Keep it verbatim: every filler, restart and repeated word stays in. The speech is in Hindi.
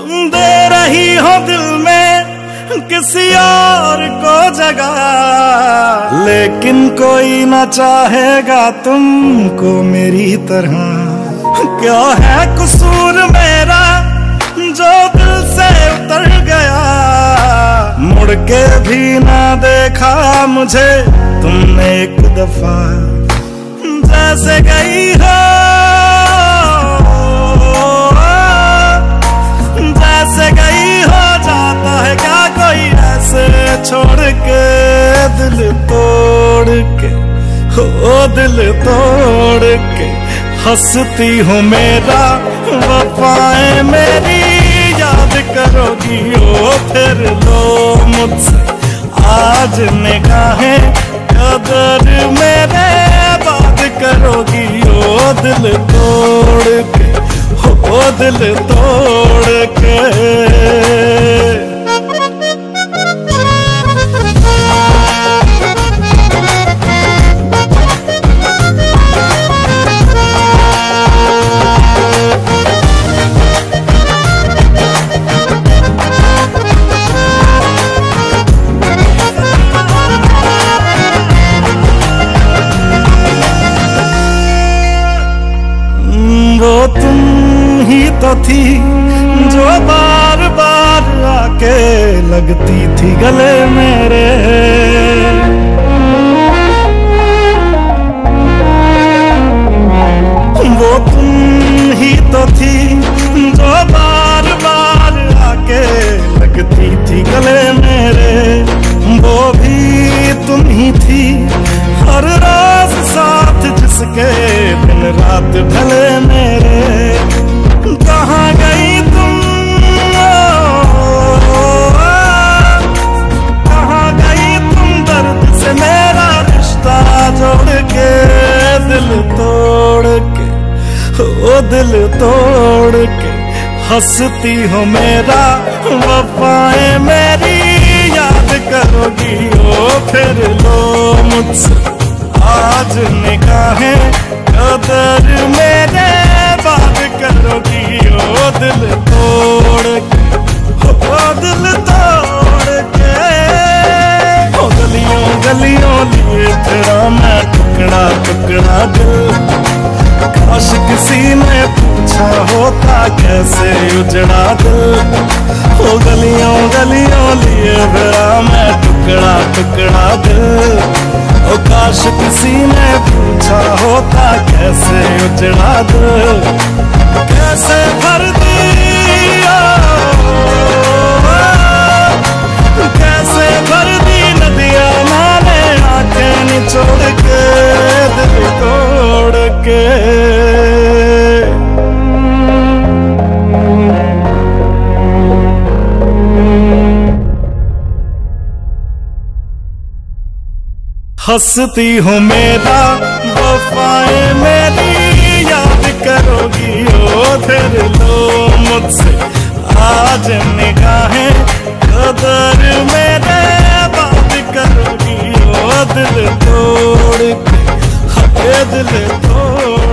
तुम दे रही हो दिल में किसी और को जगह, लेकिन कोई ना चाहेगा तुमको मेरी तरह। क्या है कसूर मेरा जो दिल से उतर गया, मुड़ के भी ना देखा मुझे तुमने एक दफा। जैसे गई हो जैसे गई हो जाता है क्या कोई ऐसे छोड़ के, दिल तोड़ के हो दिल तोड़ के। हंसती हूँ मेरा वफाएं मेरी याद करोगी ओ फिर लो मुझसे आज निगाहें, कदर मेरे बात करोगी ओ दिल तोड़ के ओ दिल तोड़ के। वो तुम ही तो थी जो बार बार आके लगती थी गले मेरे। वो तुम ही तो थी जो बार बार आके लगती थी गले मेरे। वो भी तुम ही थी हर रोज साथ जिसके दिन रात ढले मेरे। कहाँ गई तुम कहाँ गई तुम दर्द से मेरा रिश्ता जोड़ के, दिल तोड़ के ओ दिल तोड़ के। हंसती हो मेरा वफाएं मेरी याद करोगी ओ फिर लो मुझसे आज निगाहें, कदर मेरे बात करोगी ओ दिल तोड़ के ओ दिल तोड़ के। ओ गलियों गलियों लिए तेरा मैं टुकड़ा टुकड़ा दिल, काश किसी ने पूछा होता कैसे उजड़ा दिल। ओ गलियों गलियों लिए तेरा मैं टुकड़ा टुकड़ा दिल, ओ काश किसी ने पूछा होता कैसे उजड़ा दिल। कैसे भर दिया कैसे भर दी नदियां नाले आंखें निचोड़ के, दिल तोड़ के। हंसती हूँ मेरा वफाएं मेरी याद करोगी ओ फिर लो मुझसे आज निगाहें, कदर मेरे बात करोगी ओ दिल तोड़ के, दिल तोड़